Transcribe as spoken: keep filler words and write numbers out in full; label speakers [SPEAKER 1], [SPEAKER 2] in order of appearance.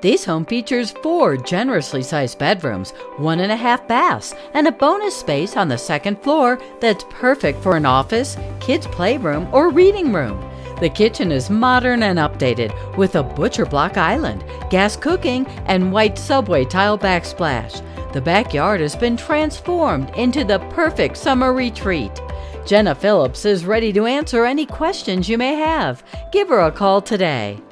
[SPEAKER 1] This home features four generously sized bedrooms, one and a half baths, and a bonus space on the second floor that's perfect for an office, kids' playroom, or reading room. The kitchen is modern and updated with a butcher block island, gas cooking, and white subway tile backsplash. The backyard has been transformed into the perfect summer retreat. Jenna Phillips is ready to answer any questions you may have. Give her a call today.